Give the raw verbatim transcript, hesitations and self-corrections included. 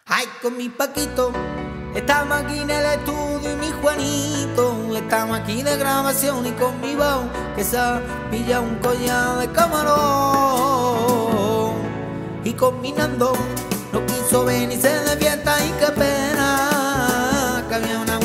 Ay, con mi Paquito, estamos aquí en el estudio y mi Juanito, estamos aquí de grabación y con mi Bao, que se ha pillado un collar de camarón. Y con mi Nando, no quiso venir, se de fiesta y qué pena, que había una